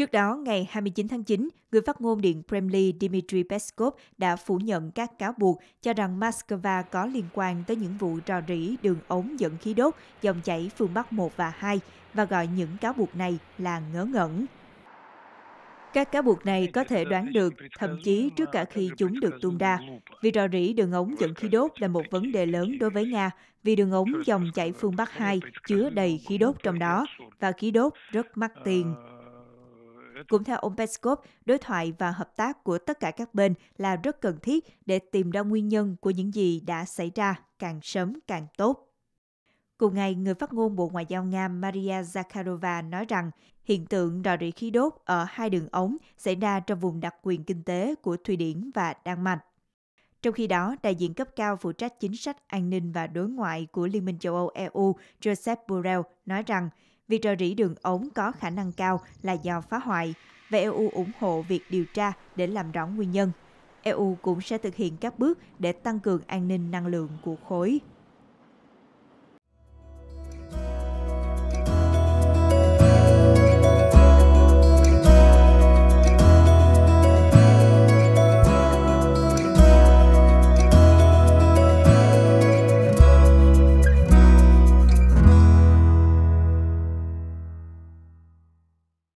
Trước đó, ngày 29 tháng 9, người phát ngôn Điện Kremlin Dmitry Peskov đã phủ nhận các cáo buộc cho rằng Moscow có liên quan tới những vụ rò rỉ đường ống dẫn khí đốt dòng chảy phương Bắc 1 và 2 và gọi những cáo buộc này là ngớ ngẩn. Các cáo buộc này có thể đoán được, thậm chí trước cả khi chúng được tung ra. Việc rò rỉ đường ống dẫn khí đốt là một vấn đề lớn đối với Nga, vì đường ống dòng chảy phương Bắc 2 chứa đầy khí đốt trong đó, và khí đốt rất mắc tiền. Cũng theo ông Peskov, đối thoại và hợp tác của tất cả các bên là rất cần thiết để tìm ra nguyên nhân của những gì đã xảy ra, càng sớm càng tốt. Cùng ngày, người phát ngôn Bộ Ngoại giao Nga Maria Zakharova nói rằng hiện tượng rò rỉ khí đốt ở hai đường ống xảy ra trong vùng đặc quyền kinh tế của Thụy Điển và Đan Mạch. Trong khi đó, đại diện cấp cao phụ trách chính sách an ninh và đối ngoại của Liên minh châu Âu EU Josep Borrell nói rằng việc rò rỉ đường ống có khả năng cao là do phá hoại, và EU ủng hộ việc điều tra để làm rõ nguyên nhân. EU cũng sẽ thực hiện các bước để tăng cường an ninh năng lượng của khối.